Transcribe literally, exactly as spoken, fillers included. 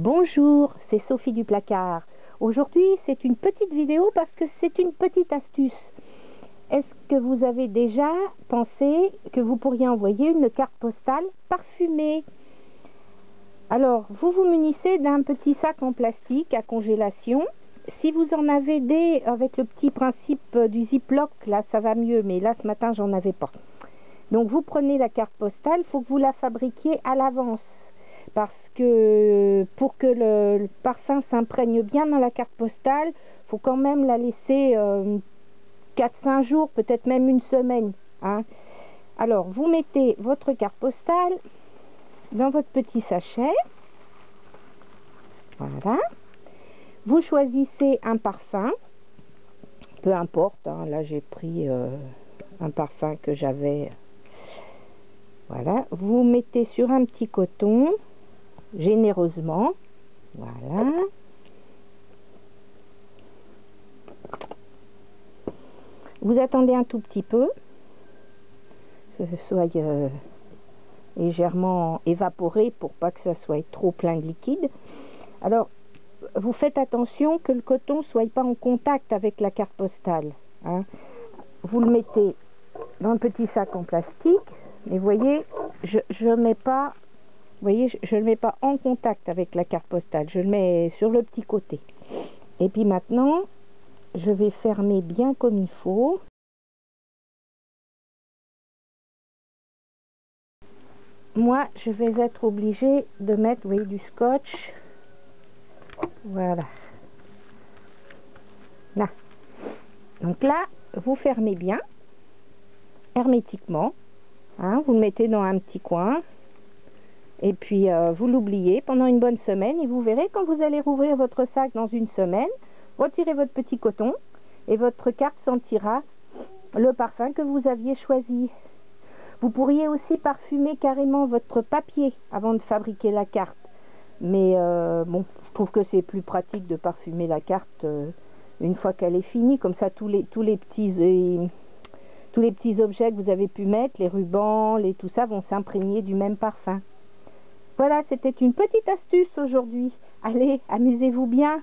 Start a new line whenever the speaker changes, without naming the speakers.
Bonjour, c'est Sophie du placard. Aujourd'hui, c'est une petite vidéo parce que c'est une petite astuce. Est-ce que vous avez déjà pensé que vous pourriez envoyer une carte postale parfumée? Alors, vous vous munissez d'un petit sac en plastique à congélation. Si vous en avez des avec le petit principe du ziploc, là, ça va mieux, mais là, ce matin, j'en avais pas. Donc, vous prenez la carte postale, il faut que vous la fabriquiez à l'avance. Parce que pour que le, le parfum s'imprègne bien dans la carte postale, il faut quand même la laisser euh, quatre à cinq jours, peut-être même une semaine. Hein. Alors, vous mettez votre carte postale dans votre petit sachet. Voilà. Vous choisissez un parfum. Peu importe, hein, là j'ai pris euh, un parfum que j'avais. Voilà. Vous mettez sur un petit coton. Généreusement, voilà. Vous attendez un tout petit peu, que ce soit euh, légèrement évaporé pour pas que ça soit trop plein de liquide. Alors, vous faites attention que le coton ne soit pas en contact avec la carte postale. Hein. Vous le mettez dans un petit sac en plastique, et vous voyez, je ne mets pas. Vous voyez, je ne le mets pas en contact avec la carte postale, je le mets sur le petit côté. Et puis maintenant, je vais fermer bien comme il faut. Moi, je vais être obligée de mettre, vous voyez, du scotch. Voilà. Là. Donc là, vous fermez bien, hermétiquement. Hein, vous le mettez dans un petit coin. Et puis, euh, vous l'oubliez pendant une bonne semaine. Et vous verrez, quand vous allez rouvrir votre sac dans une semaine, retirez votre petit coton et votre carte sentira le parfum que vous aviez choisi. Vous pourriez aussi parfumer carrément votre papier avant de fabriquer la carte. Mais euh, bon, je trouve que c'est plus pratique de parfumer la carte euh, une fois qu'elle est finie. Comme ça, tous les, tous les petits... Euh, tous les petits objets que vous avez pu mettre, les rubans, les, tout ça, vont s'imprégner du même parfum. Voilà, c'était une petite astuce aujourd'hui. Allez, amusez-vous bien.